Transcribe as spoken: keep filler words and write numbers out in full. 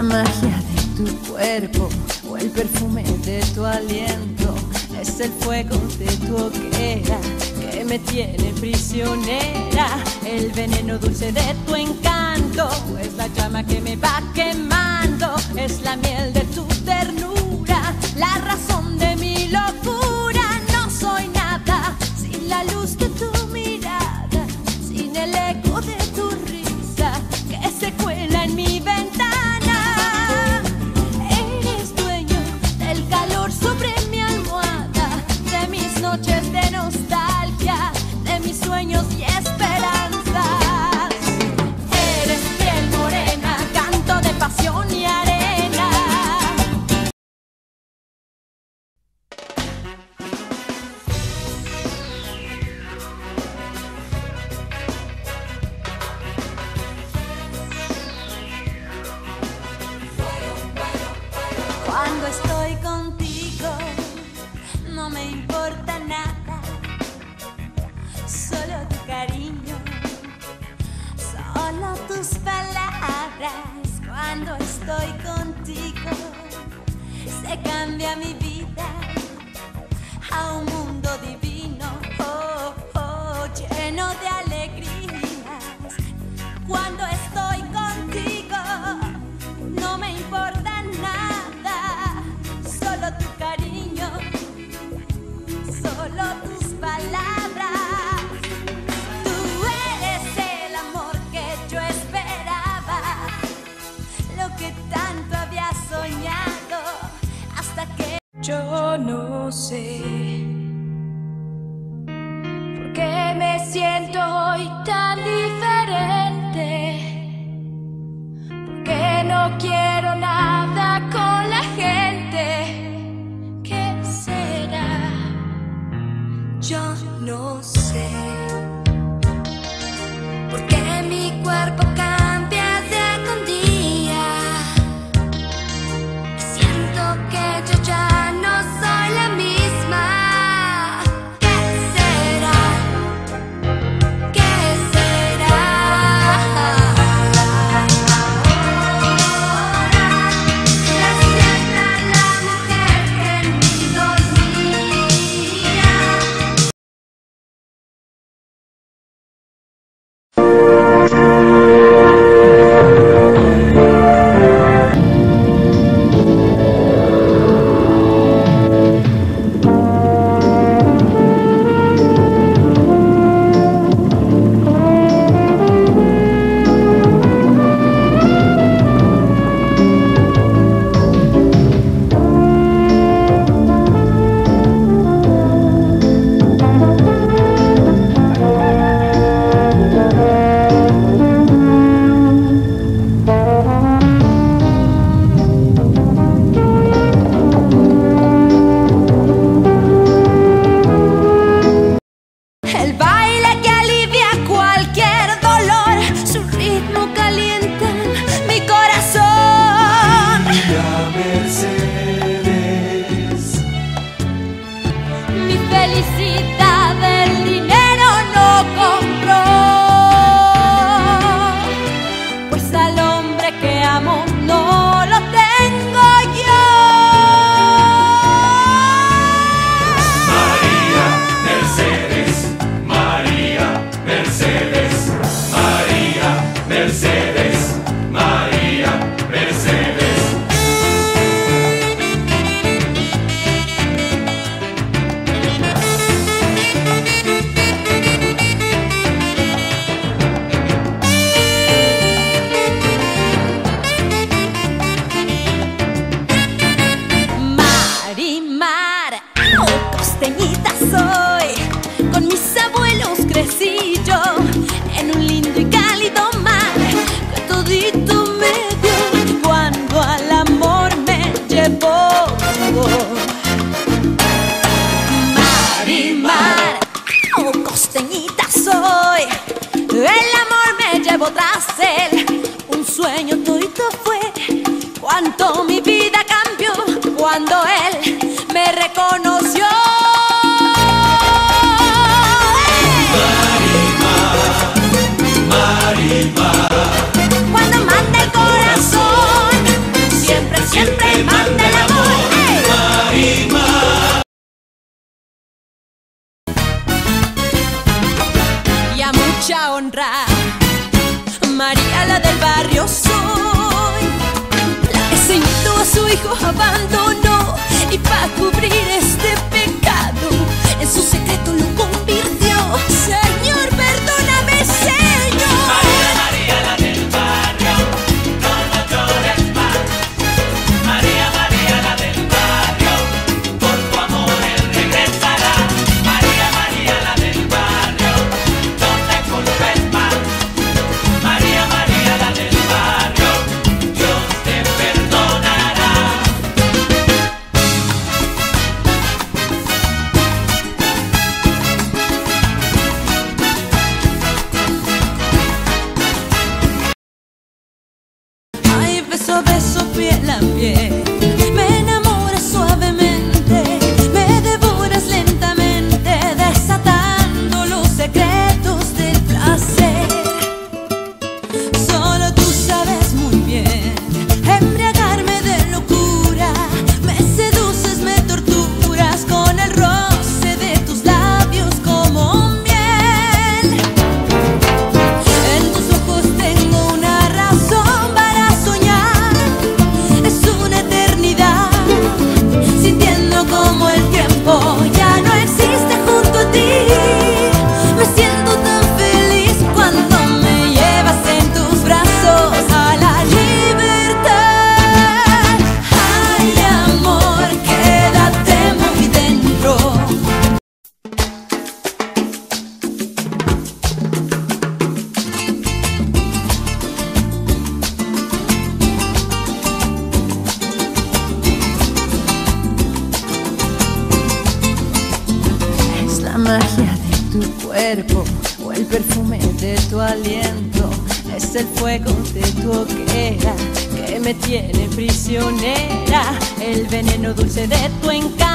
magia de tu cuerpo o el perfume de tu aliento. Es el fuego de tu hoguera que me tiene prisionera. El veneno dulce de tu encanto es la llama que me va quemando. Es la miel de tu ternura, la razón de mi locura. No soy nada sin la luz de tu mirada, sin el eco de tu risa que se cuela en mi ventana. Eres dueño del calor sobre mi almohada, de mis noches de nostalgia, de mis sueños y esperanzas. Eres piel morena, canto de pasión y arena. Cuando estoy contigo no me importa nada, solo tu cariño, solo tus palabras. Cuando estoy contigo se cambia mi vida a un mundo divino, oh, oh, lleno de alegrías. Cuando estoy contigo no me importa nada, solo tu cariño, solo tus palabras. Tú eres el amor que yo esperaba, lo que tanto había soñado, hasta que yo no sé por qué me siento hoy tan diferente, porque no quiero nada con la gente. ¿Qué será? Yo no sé, porque mi cuerpo cambia día con día. Siento que yo ya no soy la misma. ¿Qué será? ¿Qué será? La sienta la mujer que en mí dormía. El baile que alivia cualquier dolor, su ritmo calienta mi corazón. María Mercedes, Mi felicidad el dinero no compró, pues al hombre que amo no lo tengo yo. María Mercedes, María Mercedes, María Mercedes, María Mercedes. Marimar, oh, costeñita soy, con mis abuelos crecí yo, en un lindo y cálido mar, que todito me dio cuando al amor me llevó. Marimar, oh, costeñita soy, el amor me llevó tras él, un sueño todito fue, cuánto mi vida cambió cuando él me reconoció. Marimar, Marimar, Cuando manda el corazón hijo abandonó y para cubrir este pecado en su secreto lo convirtió. Señor, perdóname, Señor. María, María, la del barrio, no, no llores más. María, María, la del barrio, por tu amor él regresará. María, María, la del barrio, no te culpes más. María, María, la del barrio, Dios te perdonará. Ay, beso a beso, piel a piel, me enamoras suavemente, me devoras lentamente, desatando los secretos del placer. Solo tú sabes muy bien embriagarme de locura, me seduces, me torturas con el roce de tus labios como miel. En tus ojos tengo una razón para soñar, es una eternidad, sintiendo como el tiempo ya no existe junto a ti. Me siento tan feliz cuando me llevas en tus brazos a la libertad. Ay, amor, quédate muy dentro. Es la magia de tu cuerpo o el perfume de tu aliento, es el fuego de tu hoguera que me tiene prisionera, el veneno dulce de tu encanto.